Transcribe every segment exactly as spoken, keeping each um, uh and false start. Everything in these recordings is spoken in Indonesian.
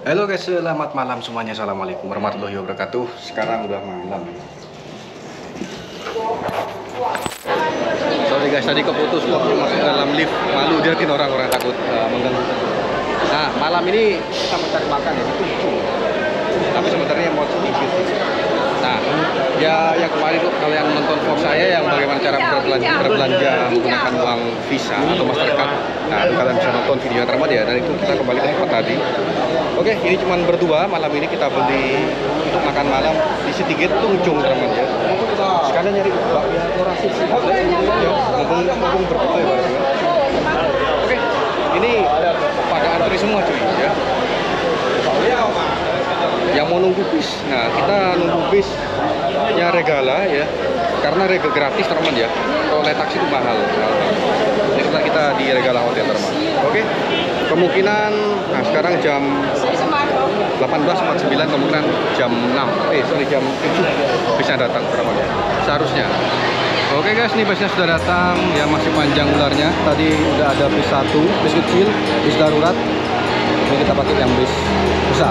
Halo guys, selamat malam semuanya. Assalamualaikum warahmatullahi wabarakatuh. Sekarang udah malam. Sorry guys, tadi keputus waktu masuk dalam lift. Malu dilihatin orang-orang, takut uh, mengganggu. Nah, malam ini kita mencari makan ya, itu tapi sebenarnya mau sedikit. Nah, ya yang kemarin tuh kalian nonton vlog saya yang bagaimana cara berbelanja, berbelanja menggunakan uang Visa atau Mastercard. Nah, itu kalian bisa nonton video yang terbaik ya. Dan itu kita kembali ke tempat tadi. Oke, ini cuma berdua. Malam ini kita beli untuk makan malam di Citygate Tunjung teman ya. Sekalian nyari bakpia Nurasi sih. Ya, mumpung mumpung berfoto ya. Oke, ini pada antri semua cuy ya. Yang mau nunggu bis, nah kita nunggu bisnya Regala ya, karena Regala gratis teman ya. Kalau naik taksi itu mahal. Jadi kita kita di Regala Hotel teman. Oke, kemungkinan nah sekarang jam delapan belas empat puluh sembilan, kemungkinan jam enam, eh sorry jam tujuh bisa datang teman ya. Seharusnya. Oke guys, ini busnya sudah datang ya, masih panjang ularnya. Tadi udah ada bis satu, bis kecil, bis darurat. Ini kita pakai yang bis besar.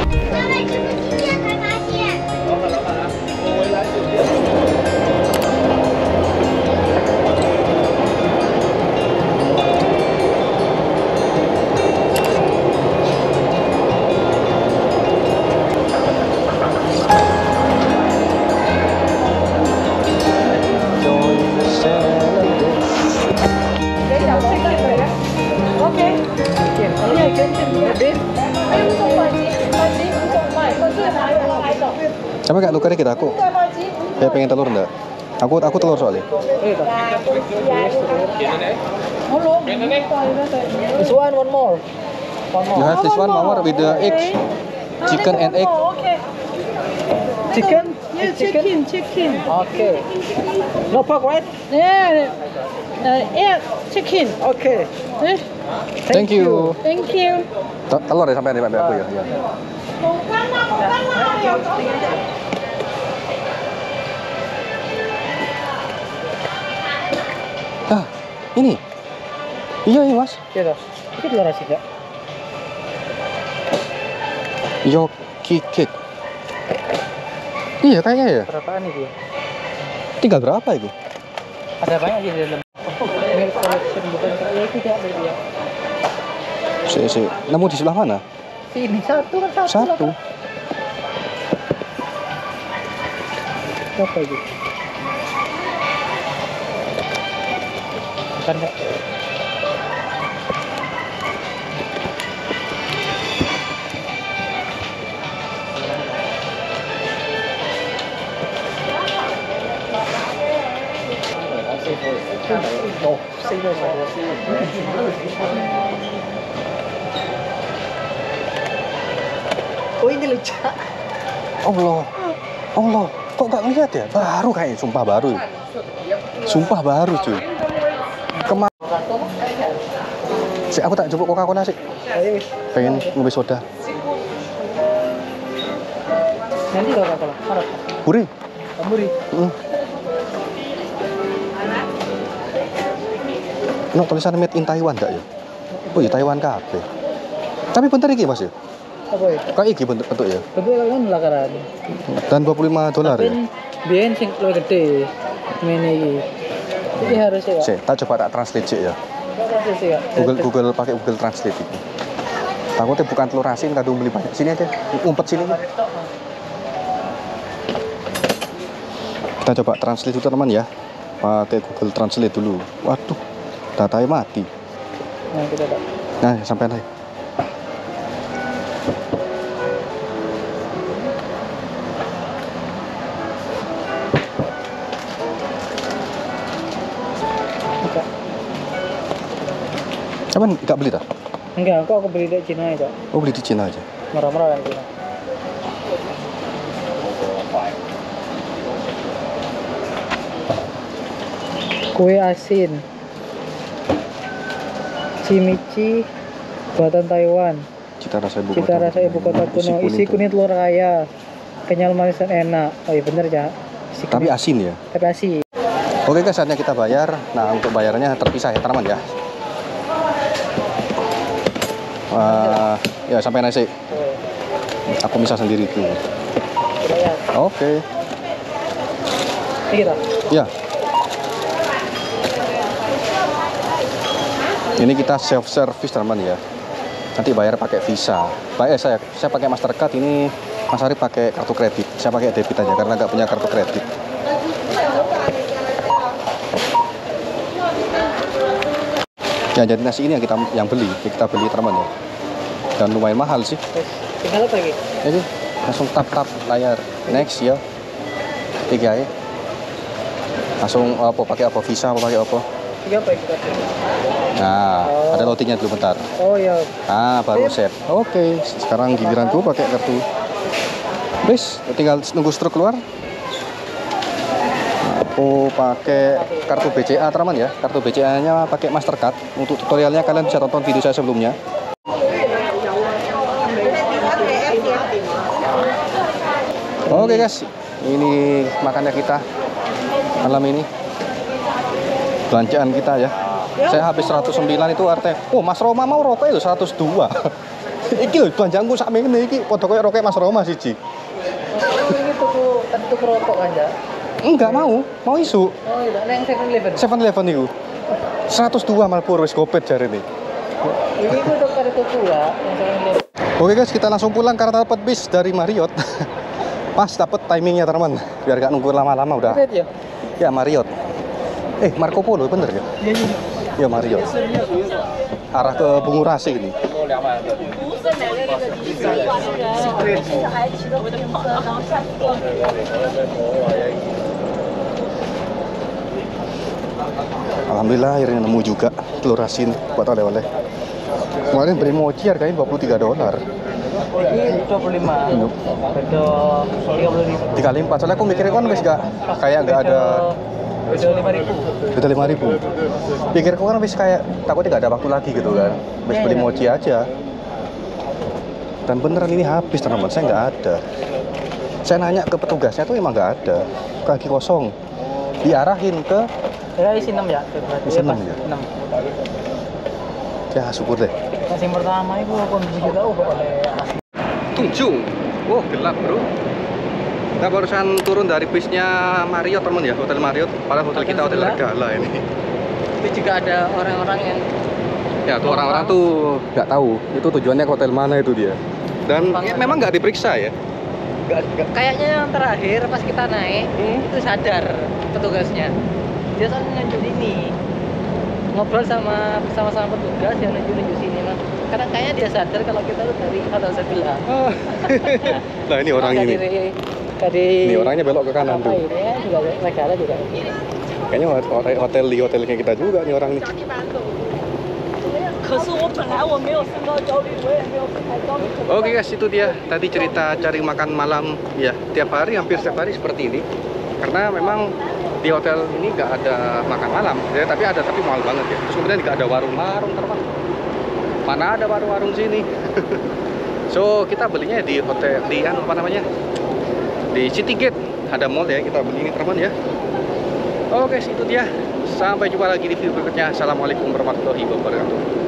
Coba gak nukarnya kita aku. Ya pengen telur enggak? Aku aku telur soalnya. This one, one more. One more. You have this one more with the eggs, chicken and egg. Chicken? Yeah, chicken, chicken. Okay. No pork, right? Yeah, uh, yeah, chicken. Okay. Eh, Thank you. Thank you. Tel- Telur ya sampai di aku ya. Ya. Ah, ini. Iya, iya mas. Iya, itu telur asin ya? Yoki cake. Iya kayaknya ya. Berapaan itu? Tinggal berapa itu? Ada banyak di dalam. Milk collection bukan kayak itu tidak berarti ya? Si, si. Namun di sebelah mana? Sini satu kan satu. Satu. Apa itu? Bukan enggak? Oh, sini saja. Oh ini lucu. Allah. Allah. Kok gak ngeliat ya? Baru kayaknya, sumpah baru. Sumpah baru cuy. Kemarin. Si aku tak coba Coca-Cola sih. Pengen ngombe soda. Nanti kalau kata harap. Buri. Buri. Heeh. No tulisan made in Taiwan enggak ya? Oh iya Taiwan kabeh. Tapi bentar iki Mas ya. Apa ya? Kayak iki bentuk bentuk ya. Bentuk kan lakaran. Dan dua puluh lima dolar ya. Biyen sing luwih gede. Ngene iki. Iki harus ya. Sih, tak coba tak translate sih ya. Harus ya. Google Google pakai Google Translate itu. Takutnya bukan telur asin, kadang beli banyak. Sini aja, umpet sini. Kita coba translate dulu teman ya. Pakai Google Translate dulu. Waduh, datanya mati. Nah, kita tak. Nah, sampai nanti. Cuman nggak beli tak? Enggak, kok aku beli di Cina itu. Oh beli di Cina aja. Murah-murah kan Cina. Kue asin, Chimichi, buatan Taiwan. Cita rasa ibu Cita rasa ibu kota kuno. Isi kuning telur kaya, kenyal manis dan enak. Oh iya bener ya. Isi Tapi asin ya. Tapi asin. Oke guys, saatnya kita bayar. Nah untuk bayarnya terpisah ya teman-teman ya. Uh, Ya sampai nasi. Oh, Aku bisa sendiri tuh. lumayan. Oke. Ini kita. Ya. Ini kita self service teman ya. Nanti bayar pakai Visa. Baik, eh, saya saya pakai Mastercard, ini Mas Arif pakai kartu kredit. Saya pakai debit aja karena nggak punya kartu kredit. Ya, jadi nasi ini yang kita yang beli, yang kita beli teman ya. Dan lumayan mahal sih. Terus tinggal apa lagi? Jadi langsung tap tap layar next ya. Tiga ya. Langsung apa pakai apa Visa apa pakai apa? Tiga apa ya kita? Nah, Oh. ada loadingnya dulu bentar. Oh ya. Ah, baru set. Oke, sekarang giliranku pakai kartu. Wis, tinggal nunggu struk keluar. Aku pakai kartu B C A teman ya. Kartu B C A-nya pakai Mastercard. Untuk tutorialnya kalian bisa tonton video saya sebelumnya. Oke guys, ini makannya kita malam ini. Belanjaan kita ya. Saya habis seratus sembilan itu artinya, oh Mas Roma mau rokok itu seratus dua. Iki lho belanjaanku sak minggu iki padha koyo rokok Mas Roma siji. Ini tuku tadi tuku rokok kan ya? Enggak mau, mau isu. Oh iya, neng seven eleven. seven eleven itu. seratus dua Marlboro wis gopet jare ini. Ini tuh udah pada tuku ya, yang seven eleven. Oke guys, kita langsung pulang karena dapat bis dari Marriott. Pas dapat timingnya teman, biar gak nunggu lama-lama udah. Red ya? Ya Marriott. Eh Marco Polo bener ya? Iya iya. Ya Marriott. Arah ke Bungurasi ini. Alhamdulillah akhirnya nemu juga telur asin buat oleh-oleh. Kemarin beli mochi harganya dua puluh tiga dolar. Ini dua puluh lima. Iya. Beda tiga puluh lima. Dikali empat, soalnya aku mikirnya kan wis gak kayak nggak ada. Beda lima ribu. Beda lima ribu. Pikirku kan wis kayak takutnya nggak ada waktu lagi gitu kan. Wis beli mochi aja. Dan beneran ini habis teman-teman, saya nggak ada. Saya nanya ke petugasnya tuh emang nggak ada, kaki kosong. Diarahin ke Ya isi enam ya. Isi enam ya? enam. ya syukur deh. Yang pertama itu kondisi kita ubah oleh Tunjung. Wow, gelap bro. Kita barusan turun dari bisnya Marriott teman ya, Hotel Marriott. Padahal hotel kita hotel Regala ini. itu juga ada orang-orang yang Ya tuh orang-orang tuh nggak tahu itu tujuannya ke hotel mana itu dia. Dan ya, memang nggak diperiksa ya. Nggak, nggak. kayaknya yang terakhir pas kita naik Hmm? itu sadar petugasnya. Dia soalnya nunjuk ini ngobrol sama bersama-sama petugas yang nunjuk-nunjuk sini mas. Karena kayaknya dia sadar kalau kita tuh dari hotel sebelah. Ah. Nah ini orang ini. Dari, dari Ini orangnya belok ke kanan apa tuh. ini ya, juga negara juga. Kayaknya hotel hotel di hotelnya kita juga nih orang ini. 可是我本来我没有身高焦虑，我也没有身材焦虑。 Oke guys, itu dia tadi cerita cari makan malam ya. Tiap hari, hampir setiap hari seperti ini. Karena memang di hotel ini nggak ada makan malam, ya, tapi ada tapi mahal banget ya. Terus kemudian nggak ada warung-warung teman. Mana ada warung-warung sini? So kita belinya di hotel di apa namanya? Di Citygate ada mall ya. Kita beli ini teman ya. Oke, itu dia. Sampai jumpa lagi di video berikutnya. Assalamualaikum warahmatullahi wabarakatuh.